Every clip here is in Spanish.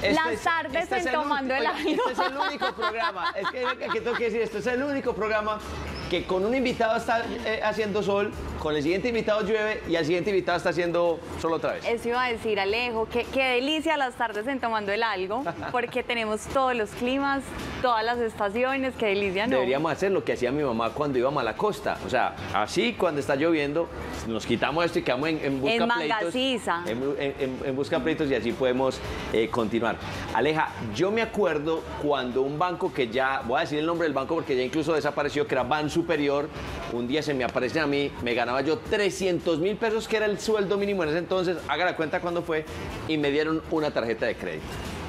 Las tardes en Tomando el Algo. Este es el único programa, es que tengo que decir, esto es el único programa que con un invitado está haciendo sol, con el siguiente invitado llueve y al siguiente invitado está haciendo sol otra vez. Eso iba a decir, Alejo, qué delicia las tardes en Tomando el Algo, porque tenemos todos los climas, todas las estaciones, qué delicia, ¿no? Deberíamos hacer lo que hacía mi mamá cuando íbamos a la costa, o sea, así cuando está lloviendo, nos quitamos esto y quedamos en busca pleitos. En busca pleitos y así podemos continuar. Aleja, yo me acuerdo cuando un banco que ya, voy a decir el nombre del banco porque ya incluso desapareció, que era Ban Superior, un día se me aparece a mí, me ganaba yo 300.000 pesos, que era el sueldo mínimo en ese entonces, haga la cuenta cuándo fue, y me dieron una tarjeta de crédito.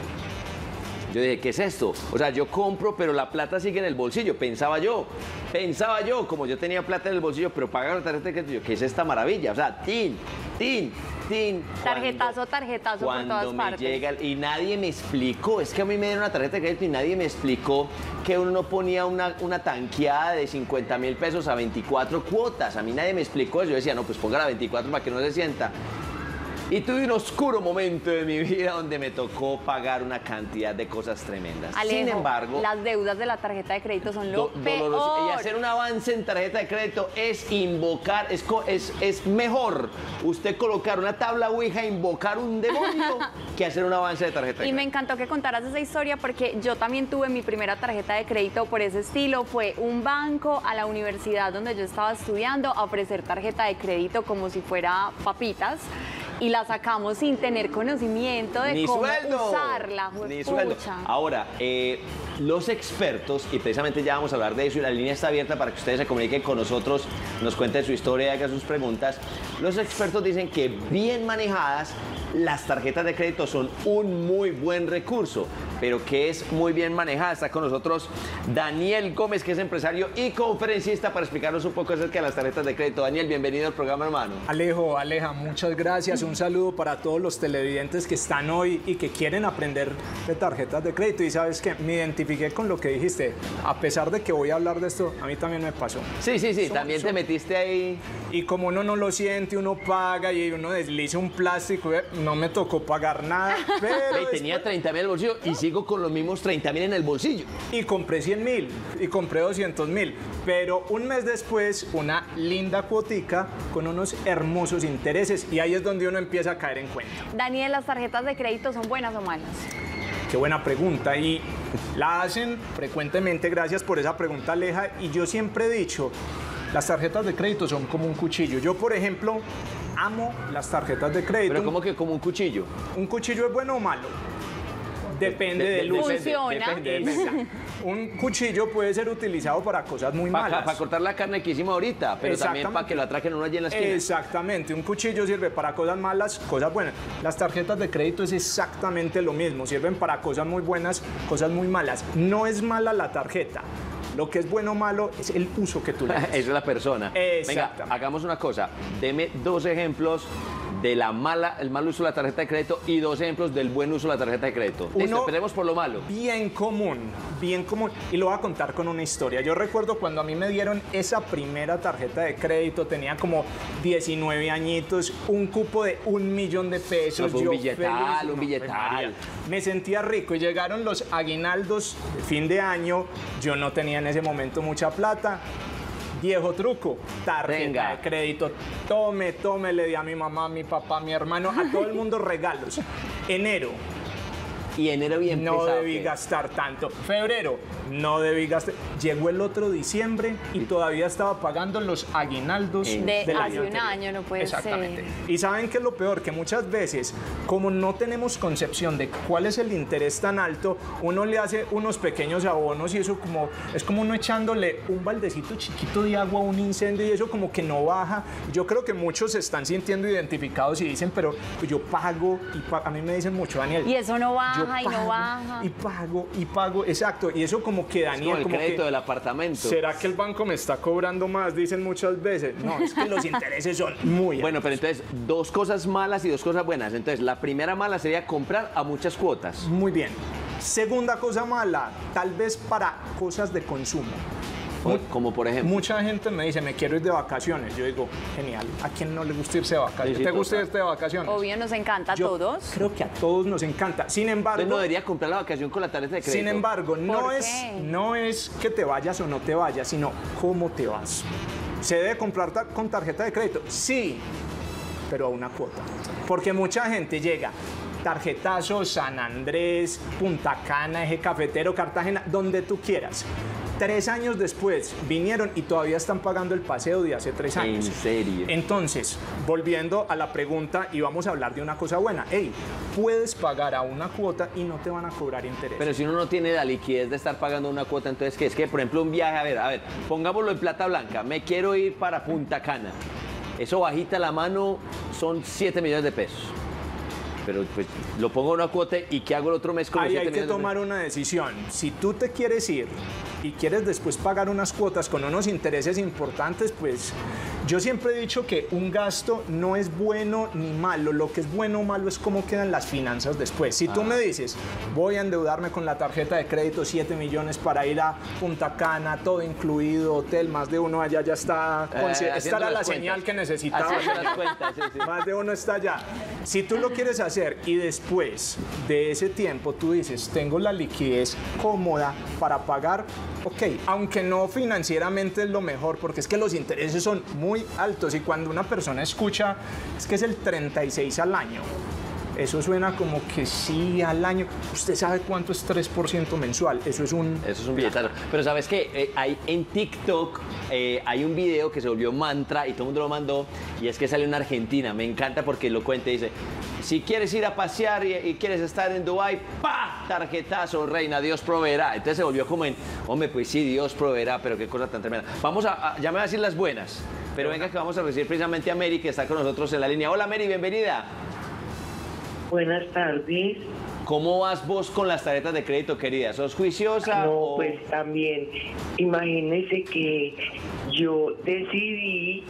Yo dije, ¿qué es esto? O sea, yo compro, pero la plata sigue en el bolsillo, pensaba yo, como yo tenía plata en el bolsillo, pero pagar la tarjeta de crédito, yo, ¿qué es esta maravilla? O sea, tin. Tarjetazo por todas partes. Llega, y nadie me explicó, es que a mí me dieron una tarjeta de crédito y nadie me explicó que uno no ponía una tanqueada de 50.000 pesos a 24 cuotas. A mí nadie me explicó eso. Yo decía, no, pues póngala a 24 para que no se sienta. Y tuve un oscuro momento de mi vida donde me tocó pagar una cantidad de cosas tremendas. Alejo, sin embargo, las deudas de la tarjeta de crédito son lo peor. Y hacer un avance en tarjeta de crédito es invocar, es mejor usted colocar una tabla ouija e invocar un demonio que hacer un avance de tarjeta de crédito. Y me encantó que contaras esa historia porque yo también tuve mi primera tarjeta de crédito por ese estilo. Fue un banco a la universidad donde yo estaba estudiando a ofrecer tarjeta de crédito como si fuera papitas. Y la sacamos sin tener conocimiento de cómo usarla. Ni sueldo. Ahora, los expertos, y precisamente ya vamos a hablar de eso, y la línea está abierta para que ustedes se comuniquen con nosotros, nos cuenten su historia, hagan sus preguntas. Los expertos dicen que bien manejadas, las tarjetas de crédito son un muy buen recurso, pero que es muy bien manejada. Está con nosotros Daniel Gómez, que es empresario y conferencista, para explicarnos un poco acerca de las tarjetas de crédito. Daniel, bienvenido al programa, hermano. Aleja, muchas gracias. Un saludo para todos los televidentes que están hoy y que quieren aprender de tarjetas de crédito. Y sabes que me identifiqué con lo que dijiste. A pesar de que voy a hablar de esto, a mí también me pasó. Sí, también te metiste ahí. Y como uno no lo siente, uno paga y uno desliza un plástico, no me tocó pagar nada. Pero tenía 30.000 en el bolsillo y sigo con los mismos 30.000 en el bolsillo. Y compré 100.000 y compré 200.000. Pero un mes después, una linda cuotica con unos hermosos intereses. Y ahí es donde uno empieza a caer en cuenta. Daniel, ¿las tarjetas de crédito son buenas o malas? Qué buena pregunta, y la hacen frecuentemente. Gracias por esa pregunta, Aleja. Y yo siempre he dicho, las tarjetas de crédito son como un cuchillo. Yo, por ejemplo, amo las tarjetas de crédito. ¿Pero cómo que como un cuchillo? ¿Un cuchillo es bueno o malo? Depende del uso. Funciona. Un cuchillo puede ser utilizado para cosas muy malas. Para cortar la carne que hicimos ahorita, pero también para que lo atraquen uno allí en la esquina. Exactamente, un cuchillo sirve para cosas malas, cosas buenas. Las tarjetas de crédito es exactamente lo mismo, sirven para cosas muy buenas, cosas muy malas. No es mala la tarjeta. Lo que es bueno o malo es el uso que tú le das. Es la persona. Venga, hagamos una cosa. Deme 2 ejemplos de el mal uso de la tarjeta de crédito y 2 ejemplos del buen uso de la tarjeta de crédito. Empecemos por lo malo. Bien común. Y lo voy a contar con una historia. Yo recuerdo cuando a mí me dieron esa primera tarjeta de crédito, tenía como 19 añitos, un cupo de 1.000.000 de pesos. No, un billetal. Me sentía rico y llegaron los aguinaldos de fin de año. Yo no tenía en ese momento mucha plata. Viejo truco, tarjeta de crédito. Tome, le di a mi mamá, a mi papá, a mi hermano, a todo el mundo regalos. Enero. Y enero bien no pesado. No debí gastar tanto. Febrero, no debí gastar. Llegó el otro diciembre y todavía estaba pagando los aguinaldos del año anterior. Un año, no puede Exactamente. ser. Y ¿saben qué es lo peor? Que muchas veces, como no tenemos concepción de cuál es el interés tan alto, uno le hace unos pequeños abonos y eso es como uno echándole un baldecito chiquito de agua a un incendio y eso como que no baja. Yo creo que muchos se están sintiendo identificados y dicen, pero yo pago a mí me dicen mucho, Daniel. Y eso no baja. Pago, y no baja. Y pago, exacto. Y eso como que Daniel... Es como el crédito del apartamento. ¿Será que el banco me está cobrando más? Dicen muchas veces. No, es que los intereses son muy altos. Bueno, pero entonces, 2 cosas malas y 2 cosas buenas. Entonces, la primera mala sería comprar a muchas cuotas. Muy bien. Segunda cosa mala, tal vez para cosas de consumo. Como por ejemplo. Mucha gente me dice, me quiero ir de vacaciones. Yo digo, genial. ¿A quién no le gusta irse de vacaciones? ¿Te gusta irte de vacaciones? Obvio, nos encanta a todos. Creo que a todos nos encanta. Sin embargo... Entonces no debería comprar la vacación con la tarjeta de crédito. Sin embargo, no es que te vayas o no te vayas, sino cómo te vas. ¿Se debe comprar con tarjeta de crédito? Sí, pero a una cuota. Porque mucha gente llega, tarjetazo, San Andrés, Punta Cana, Eje Cafetero, Cartagena, donde tú quieras. 3 años después vinieron y todavía están pagando el paseo de hace 3 años. ¿En serio? Entonces, volviendo a la pregunta, y vamos a hablar de una cosa buena. Hey, puedes pagar a una cuota y no te van a cobrar interés. Pero si uno no tiene la liquidez de estar pagando una cuota, entonces, ¿qué es? Que, por ejemplo, un viaje, a ver, pongámoslo en plata blanca. Me quiero ir para Punta Cana. Eso bajita la mano son 7 millones de pesos. Pero pues lo pongo en una cuota y ¿qué hago el otro mes con los 7 millones? Hay que tomar una decisión. Si tú te quieres ir y quieres después pagar unas cuotas con unos intereses importantes, pues yo siempre he dicho que un gasto no es bueno ni malo. Lo que es bueno o malo es cómo quedan las finanzas después. Si tú me dices, voy a endeudarme con la tarjeta de crédito 7 millones para ir a Punta Cana, todo incluido, hotel, más de uno allá ya está. Esta era la señal que necesitaba. Más de uno está allá. Si tú lo quieres hacer y después de ese tiempo tú dices, tengo la liquidez cómoda para pagar, ok, aunque no financieramente es lo mejor, porque es que los intereses son muy altos y cuando una persona escucha, es que es el 36 al año. Eso suena como que sí al año. ¿Usted sabe cuánto es 3% mensual? Eso es un billetazo. Pero ¿sabes qué? Hay en TikTok hay un video que se volvió mantra y todo el mundo lo mandó, y es que sale una argentina. Me encanta porque lo cuenta y dice, si quieres ir a pasear y quieres estar en Dubái, ¡pa! Tarjetazo, reina, Dios proveerá. Entonces se volvió como en, hombre, pues sí, Dios proveerá, pero qué cosa tan tremenda. Ya me voy a decir las buenas, pero venga que vamos a recibir precisamente a Mary, que está con nosotros en la línea. Hola, Mary, bienvenida. Buenas tardes. ¿Cómo vas vos con las tarjetas de crédito, querida? ¿Sos juiciosa? No, pues también. Imagínese que yo decidí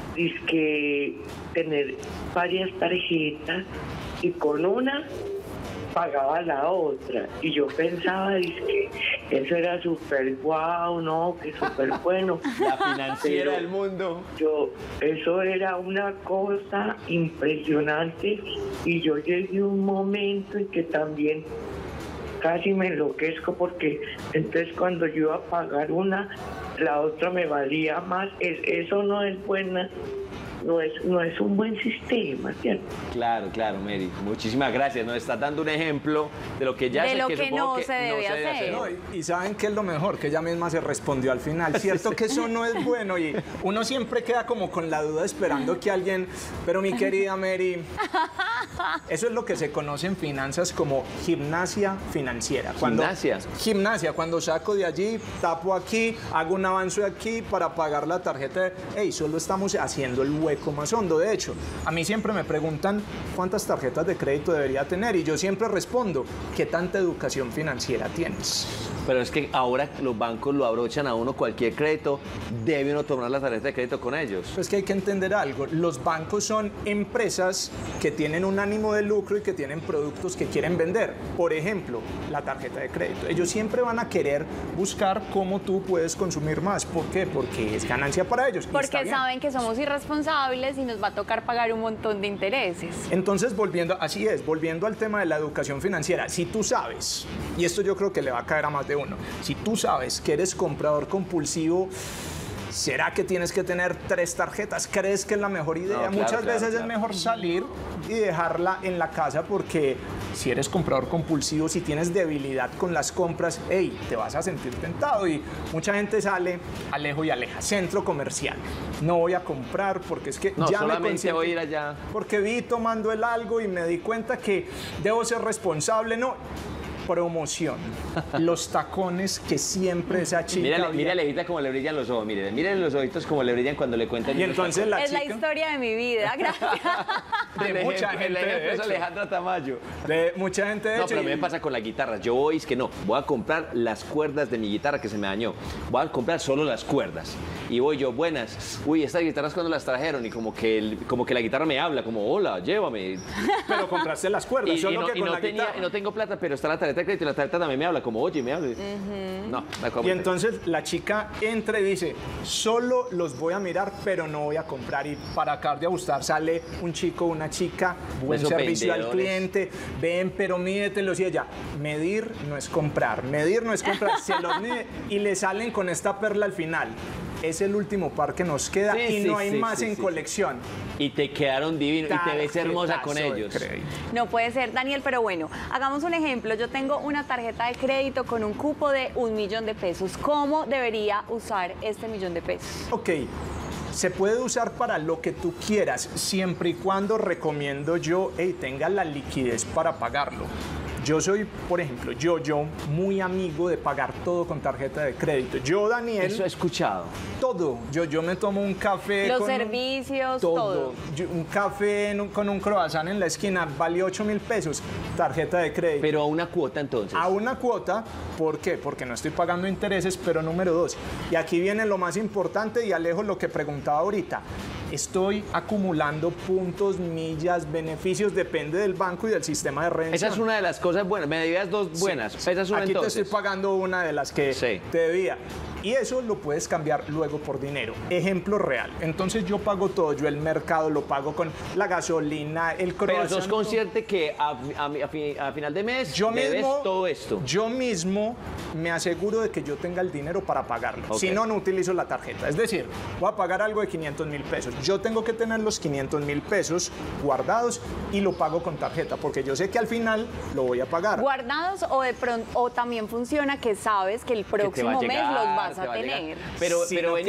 tener varias tarjetas y con una pagaba la otra. Y yo pensaba que eso era súper guau, ¿no? Que súper bueno. La financiera del mundo. Eso era una cosa impresionante y yo llegué a un momento en que también casi me enloquezco porque entonces cuando yo iba a pagar una, la otra me valía más. Eso no es buena. No es un buen sistema, ¿cierto? Claro, Mary. Muchísimas gracias. Nos estás dando un ejemplo de lo que ya de lo que no se debe hacer. No, y ¿saben qué es lo mejor? Que ella misma se respondió al final. Cierto que eso no es bueno y uno siempre queda como con la duda esperando que alguien... Pero mi querida Mary, eso es lo que se conoce en finanzas como gimnasia financiera. Gimnasia. Cuando saco de allí, tapo aquí, hago un avance aquí para pagar la tarjeta. Solo estamos haciendo el hueco más hondo. De hecho, a mí siempre me preguntan cuántas tarjetas de crédito debería tener y yo siempre respondo, ¿qué tanta educación financiera tienes? Pero es que ahora los bancos lo abrochan a uno cualquier crédito, debe uno tomar la tarjeta de crédito con ellos. Pues que hay que entender algo, los bancos son empresas que tienen un ánimo de lucro y que tienen productos que quieren vender. Por ejemplo, la tarjeta de crédito. Ellos siempre van a querer buscar cómo tú puedes consumir más. ¿Por qué? Porque es ganancia para ellos. Porque saben que somos irresponsables y nos va a tocar pagar un montón de intereses. Entonces, volviendo al tema de la educación financiera, si tú sabes, y esto yo creo que le va a caer a más de uno, si tú sabes que eres comprador compulsivo, ¿será que tienes que tener 3 tarjetas? ¿Crees que es la mejor idea? No, Muchas veces es mejor salir y dejarla en la casa porque si eres comprador compulsivo, si tienes debilidad con las compras, te vas a sentir tentado y mucha gente sale, alejo y aleja. Centro comercial. No voy a comprar porque es que ya me consiento, voy a ir allá. Porque vi tomando el algo y me di cuenta que debo ser responsable. No. Promoción. Los tacones que siempre esa chica... Mira, Alejita, como le brillan los ojos. Miren los ojitos como le brillan cuando le cuentan. Y entonces la chica... Es la historia de mi vida, gracias. De mucha gente, de hecho. Alejandra Tamayo. De mucha gente, de hecho. No, pero a mí me pasa con la guitarra. Yo voy a comprar las cuerdas de mi guitarra que se me dañó. Voy a comprar solo las cuerdas. y voy yo, buenas, uy, estas guitarras cuando las trajeron y como que la guitarra me habla, como, hola, llévame. Pero compraste las cuerdas, y no tengo plata, pero está la tarjeta de crédito y la tarjeta también me habla, como, oye, me habla. No, y entonces la chica entra y dice, solo los voy a mirar, pero no voy a comprar. Y para acabar de ajustar sale un chico, una chica, buen servicio al cliente, ven, pero mídetelos. Y ella, medir no es comprar, se los mide y le salen con esta perla al final. Es el último par que nos queda y no hay más en colección. Y te quedaron divinos y te ves hermosa con ellos. No puede ser, Daniel, pero bueno, hagamos un ejemplo. Yo tengo una tarjeta de crédito con un cupo de 1 millón de pesos. ¿Cómo debería usar este 1 millón de pesos? Ok. Se puede usar para lo que tú quieras, siempre y cuando recomiendo yo, tenga la liquidez para pagarlo. Yo soy, por ejemplo, yo muy amigo de pagar todo con tarjeta de crédito. Yo, Daniel... Eso he escuchado. Todo. Yo me tomo un café... Los servicios, todo. Un café con un croissant en la esquina vale 8.000 pesos, tarjeta de crédito. Pero a una cuota, entonces. A una cuota, ¿por qué? Porque no estoy pagando intereses, pero número 2. Y aquí viene lo más importante y Alejo lo que preguntaba ahorita. Estoy acumulando puntos, millas, beneficios, depende del banco y del sistema de redención. Esa es una de las cosas buenas. Me debías 2 buenas. Sí. Esa es una aquí entonces. Te estoy pagando una de las que te debía. Y eso lo puedes cambiar luego por dinero. Ejemplo real. Entonces yo pago todo. Yo el mercado lo pago con la gasolina, el croissant. Pero sos consciente que a final de mes debes todo esto. Yo mismo me aseguro de que yo tenga el dinero para pagarlo. Okay. Si no, no utilizo la tarjeta. Es decir, voy a pagar algo de 500.000 pesos. Yo tengo que tener los 500.000 pesos guardados y lo pago con tarjeta, porque yo sé que al final lo voy a pagar. ¿Guardados o de pronto, o también funciona que sabes que el próximo mes los vas a tener? Pero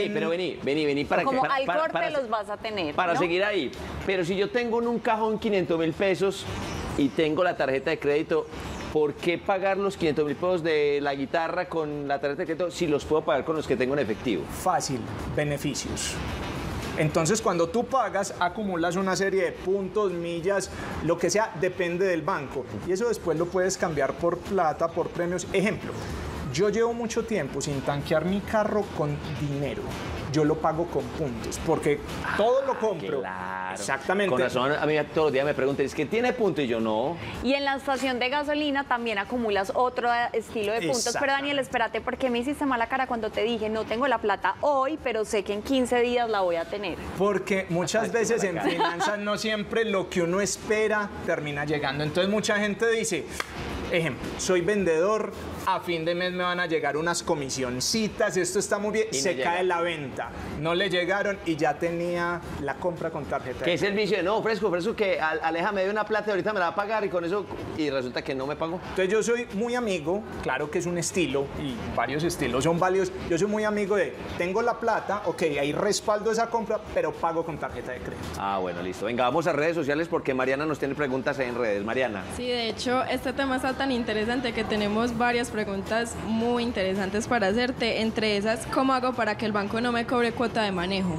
vení para como que... al corte los vas a tener, para ¿no? seguir ahí. Pero si yo tengo en un cajón 500.000 pesos y tengo la tarjeta de crédito, ¿por qué pagar los 500.000 pesos de la guitarra con la tarjeta de crédito si los puedo pagar con los que tengo en efectivo? Fácil, beneficios. Entonces, cuando tú pagas, acumulas una serie de puntos, millas, lo que sea, depende del banco. Y eso después lo puedes cambiar por plata, por premios. Ejemplo, yo llevo mucho tiempo sin tanquear mi carro con dinero. Yo lo pago con puntos, porque todo lo compro. Claro. Exactamente. Con razón, a mí todos los días me preguntan, ¿es que tiene puntos? Y yo no. Y en la estación de gasolina también acumulas otro estilo de puntos. Pero Daniel, espérate, ¿por qué me hiciste mala cara cuando te dije, no tengo la plata hoy, pero sé que en 15 días la voy a tener? Porque muchas veces en finanzas no siempre lo que uno espera termina llegando. Entonces mucha gente dice... Ejemplo, soy vendedor, a fin de mes me van a llegar unas comisioncitas, esto está muy bien, se cae la venta. No le llegaron y ya tenía la compra con tarjeta. ¿Qué es el vicio de no, ofrezco que Aleja me dé una plata y ahorita me la va a pagar y con eso, y resulta que no me pagó? Entonces yo soy muy amigo, claro que es un estilo y varios estilos son válidos, yo soy muy amigo de, tengo la plata, ok, ahí respaldo esa compra, pero pago con tarjeta de crédito. Ah, bueno, listo. Venga, vamos a redes sociales porque Mariana nos tiene preguntas en redes. Mariana. Sí, de hecho, este tema está tan interesante que tenemos varias preguntas muy interesantes para hacerte. Entre esas, ¿cómo hago para que el banco no me cobre cuota de manejo?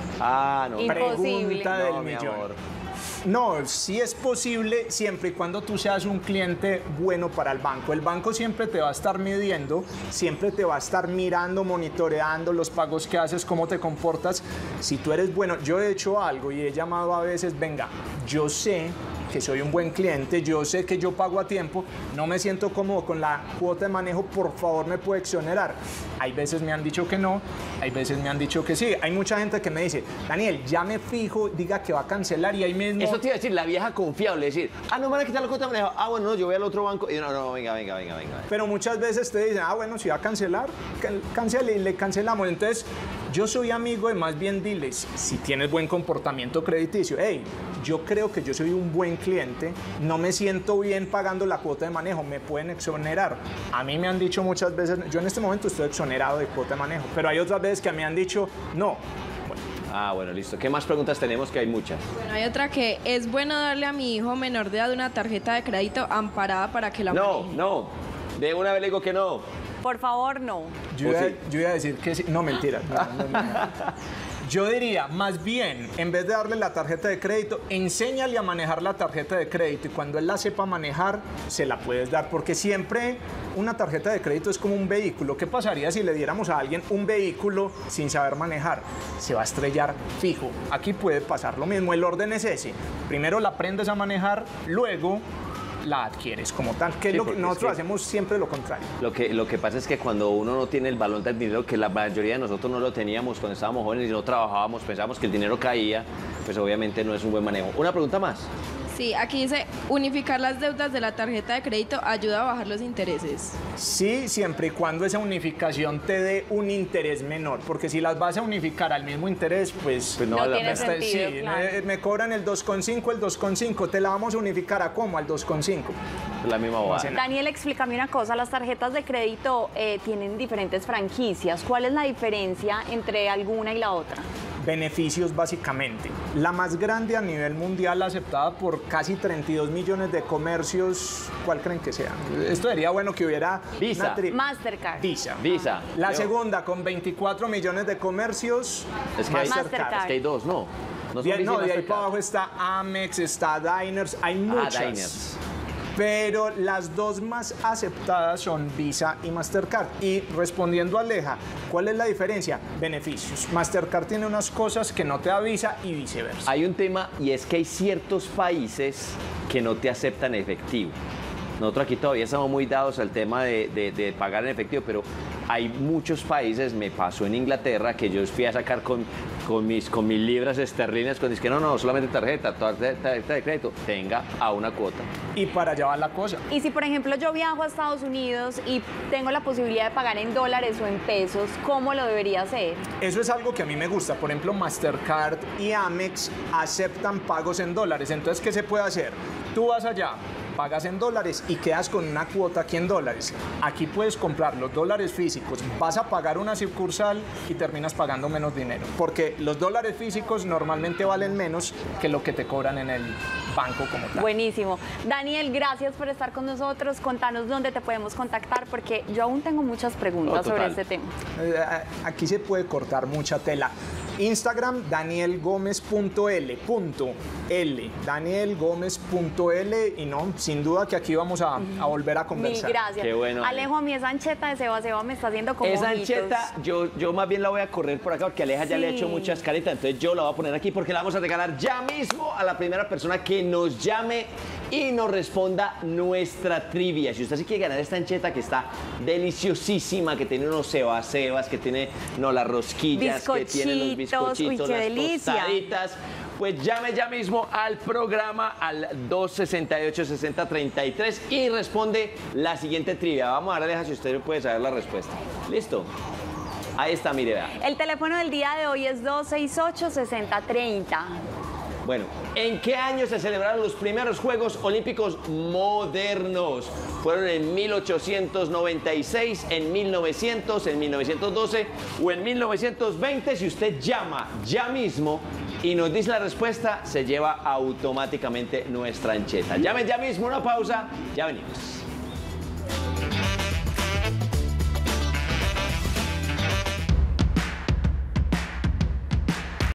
Ah, no. Imposible. Pregunta del millón. No, sí es posible siempre y cuando tú seas un cliente bueno para el banco. El banco siempre te va a estar midiendo, siempre te va a estar mirando, monitoreando los pagos que haces, cómo te comportas. Si tú eres bueno, yo he hecho algo y he llamado a veces, venga, yo sé que soy un buen cliente, yo sé que yo pago a tiempo, no me siento cómodo con la cuota de manejo, por favor me puede exonerar. Hay veces me han dicho que no, hay veces me han dicho que sí. Hay mucha gente que me dice, Daniel, ya me fijo, diga que va a cancelar y ahí mismo... Eso te iba a decir, la vieja confiable, decir, no me van a quitar la cuota de manejo, bueno, no, yo voy al otro banco, y no, venga. Pero muchas veces te dicen, bueno, si va a cancelar, cancele y le cancelamos. Entonces, yo soy amigo de más bien diles, si tienes buen comportamiento crediticio, yo creo que yo soy un buen cliente, no me siento bien pagando la cuota de manejo, me pueden exonerar. A mí me han dicho muchas veces, yo en este momento estoy exonerado de cuota de manejo, pero hay otras veces que me han dicho, no. Bueno, listo. ¿Qué más preguntas tenemos? Que hay muchas. Bueno, hay otra que, ¿es bueno darle a mi hijo menor de edad una tarjeta de crédito amparada para que la maneje? No. De una vez le digo que no. Por favor, no. Yo iba a decir que sí. No, mentira. Yo diría, más bien, en vez de darle la tarjeta de crédito, enséñale a manejar la tarjeta de crédito y cuando él la sepa manejar, se la puedes dar, porque siempre una tarjeta de crédito es como un vehículo. ¿Qué pasaría si le diéramos a alguien un vehículo sin saber manejar? Se va a estrellar fijo. Aquí puede pasar lo mismo, el orden es ese. Primero la aprendes a manejar, luego la adquieres como tal, que sí, es lo que nosotros hacemos siempre lo contrario. Lo que pasa es que cuando uno no tiene el valor del dinero, que la mayoría de nosotros no lo teníamos cuando estábamos jóvenes y no trabajábamos, pensábamos que el dinero caía, pues obviamente no es un buen manejo. ¿Una pregunta más? Sí, aquí dice, unificar las deudas de la tarjeta de crédito ayuda a bajar los intereses. Sí, siempre y cuando esa unificación te dé un interés menor, porque si las vas a unificar al mismo interés, pues no tiene sentido, sí, claro. me cobran el 2,5, el 2,5, te la vamos a unificar ¿a cómo? Al 2,5. La misma bobada. Daniel, explícame una cosa, las tarjetas de crédito tienen diferentes franquicias. ¿Cuál es la diferencia entre alguna y la otra? Beneficios básicamente. La más grande a nivel mundial, aceptada por casi 32 millones de comercios, ¿cuál creen que sea? Esto sería bueno que hubiera... Visa. Mastercard. Visa. La segunda con 24 millones de comercios, es que Mastercard. Es que hay dos, ¿no? No, de ahí para abajo está Amex, está Diners, hay muchas. Diners. Pero las dos más aceptadas son Visa y Mastercard. Y respondiendo a Aleja, ¿cuál es la diferencia? Beneficios. Mastercard tiene unas cosas que no te da Visa y viceversa. Hay un tema y es que hay ciertos países que no te aceptan efectivo. Nosotros aquí todavía estamos muy dados al tema de pagar en efectivo, pero hay muchos países, me pasó en Inglaterra, que yo fui a sacar con mis libras esterlinas, cuando dije, no, solamente tarjeta de crédito, tenga a una cuota. Y para allá va la cosa. Y si, por ejemplo, yo viajo a Estados Unidos y tengo la posibilidad de pagar en dólares o en pesos, ¿cómo lo debería hacer? Eso es algo que a mí me gusta. Por ejemplo, Mastercard y Amex aceptan pagos en dólares. Entonces, ¿qué se puede hacer? Tú vas allá, pagas en dólares y quedas con una cuota aquí en dólares. Aquí puedes comprar los dólares físicos, vas a pagar una sucursal y terminas pagando menos dinero, porque los dólares físicos normalmente valen menos que lo que te cobran en el banco como tal. Buenísimo. Daniel, gracias por estar con nosotros. Contanos dónde te podemos contactar, porque yo aún tengo muchas preguntas sobre este tema. Aquí se puede cortar mucha tela. Instagram, danielgomez.l, danielgomez.l, y no, sin duda que aquí vamos a volver a conversar. Mil gracias. Qué bueno. Alejo, a mí esa ancheta de Seba me está haciendo como esa ojitos. ancheta, yo más bien la voy a correr por acá, porque Aleja ya le ha hecho muchas caritas, entonces yo la voy a poner aquí porque la vamos a regalar ya mismo a la primera persona que nos llame y nos responda nuestra trivia. Si usted sí quiere ganar esta ancheta que está deliciosísima, que tiene unos cebas, que tiene las rosquillas, que tiene los bizcochitos, uy, qué las delicia. tostaditas, pues llame ya mismo al programa al 268-6033 y responde la siguiente trivia. Vamos a ver, Aleja, si usted puede saber la respuesta. ¿Listo? Ahí está, mire, vea. El teléfono del día de hoy es 268-6030. Bueno, ¿en qué año se celebraron los primeros Juegos Olímpicos modernos? ¿Fueron en 1896, en 1900, en 1912 o en 1920? Si usted llama ya mismo y nos dice la respuesta, se lleva automáticamente nuestra ancheta. Llamen ya mismo, una pausa, ya venimos.